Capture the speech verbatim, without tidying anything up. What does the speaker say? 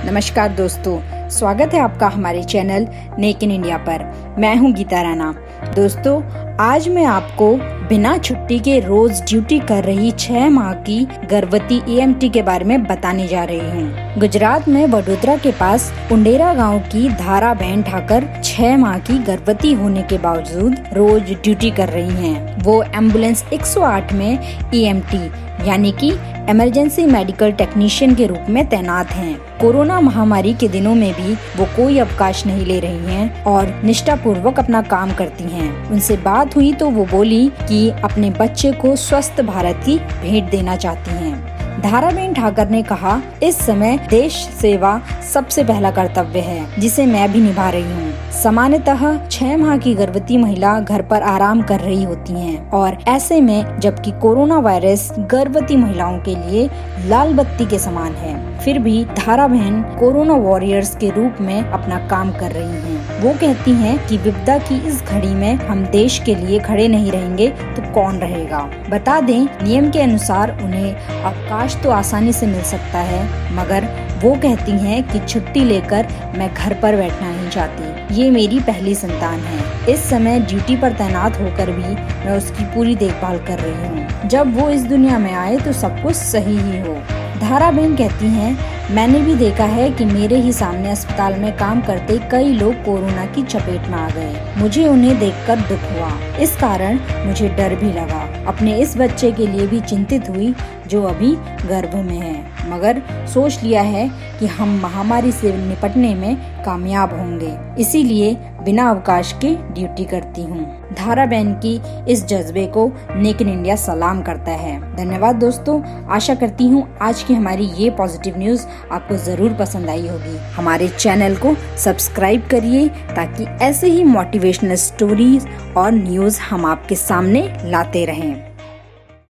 नमस्कार दोस्तों, स्वागत है आपका हमारे चैनल नेक इन इंडिया पर। मैं हूं गीता राणा। दोस्तों, आज मैं आपको बिना छुट्टी के रोज ड्यूटी कर रही छह माह की गर्भवती ए एम टी के बारे में बताने जा रही हूं। गुजरात में वडोदरा के पास उंडेरा गांव की धारा बहन ठाकर छह माह की गर्भवती होने के बावजूद रोज ड्यूटी कर रही हैं। वो एम्बुलेंस एक सौ आठ में ई एम टी यानी कि इमरजेंसी मेडिकल टेक्नीशियन के रूप में तैनात हैं। कोरोना महामारी के दिनों में भी वो कोई अवकाश नहीं ले रही हैं और निष्ठापूर्वक अपना काम करती हैं। उनसे बात हुई तो वो बोली कि अपने बच्चे को स्वस्थ भारत की भेंट देना चाहती हैं। धाराबेन ठाकर ने कहा, इस समय देश सेवा सबसे पहला कर्तव्य है जिसे मैं भी निभा रही हूँ। सामान्यतः छह माह की गर्भवती महिला घर पर आराम कर रही होती हैं और ऐसे में जबकि कोरोना वायरस गर्भवती महिलाओं के लिए लाल बत्ती के समान है, फिर भी धारा बहन कोरोना वॉरियर्स के रूप में अपना काम कर रही हैं। वो कहती हैं कि विपदा की इस घड़ी में हम देश के लिए खड़े नहीं रहेंगे तो कौन रहेगा। बता दें, नियम के अनुसार उन्हें अवकाश तो आसानी से मिल सकता है, मगर वो कहती हैं कि छुट्टी लेकर मैं घर पर बैठना नहीं चाहती। ये मेरी पहली संतान है। इस समय ड्यूटी पर तैनात होकर भी मैं उसकी पूरी देखभाल कर रही हूँ। जब वो इस दुनिया में आए तो सब कुछ सही ही हो। धाराबेन कहती हैं, मैंने भी देखा है कि मेरे ही सामने अस्पताल में काम करते कई लोग कोरोना की चपेट में आ गए। मुझे उन्हें देखकर दुख हुआ, इस कारण मुझे डर भी लगा। अपने इस बच्चे के लिए भी चिंतित हुई जो अभी गर्भ में है, मगर सोच लिया है कि हम महामारी से निपटने में कामयाब होंगे, इसीलिए बिना अवकाश के ड्यूटी करती हूँ। धाराबेन की इस जज्बे को नेक इन इंडिया सलाम करता है। धन्यवाद दोस्तों, आशा करती हूँ आज की हमारी ये पॉजिटिव न्यूज आपको जरूर पसंद आई होगी। हमारे चैनल को सब्सक्राइब करिए ताकि ऐसे ही मोटिवेशनल स्टोरीज और न्यूज हम आपके सामने लाते रहें।